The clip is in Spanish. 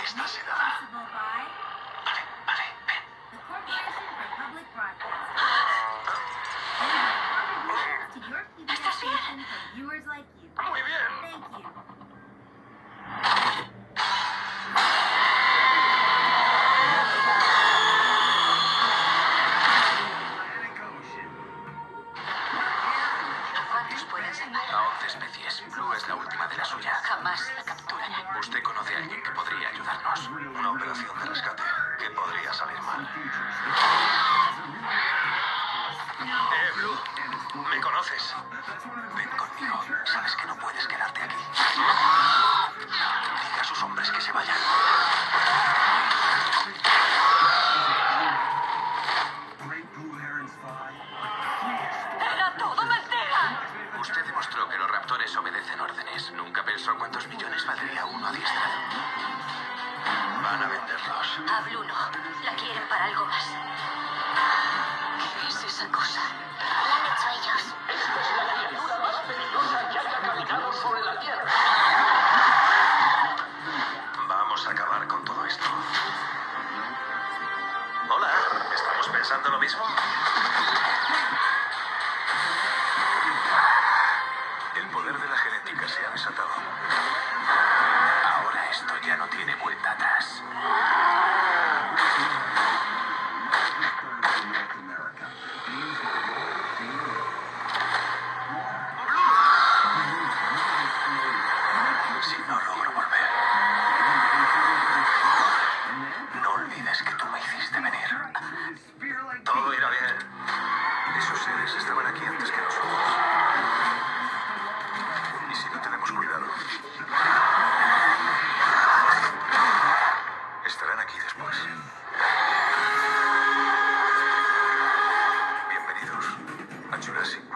Esta se dará. Vale, vale, ven. ¿Estás bien? Muy bien. ¿A cuántos pueden salvar? A 11 especies. Blue es la última de la suya. Jamás la capturarán. ¿Usted conoce a alguien que podría ayudarnos? Una operación de rescate. ¿Qué podría salir mal? Blue. ¿Me conoces? Ven conmigo. Sabes que no puedes quedarte aquí. Diga a sus hombres que se vayan. ¡Era todo mentira! Usted demostró que los raptores obedecen órdenes. Nunca pensó cuántos millones valdría uno adiestrado. Van a venderlos. A Blue no. La quieren para algo más. ¿Qué es esa cosa? Lo han hecho ellos. Vamos a acabar con todo esto. Hola, ¿estamos pensando lo mismo? El poder de la genética se ha desatado. Ahora esto ya no tiene vuelta atrás. Si no logro volver, no olvides que tú me hiciste venir. Todo irá bien. Esos seres estaban aquí antes que nosotros. Y si no tenemos cuidado, estarán aquí después. Bienvenidos a Jurassic World.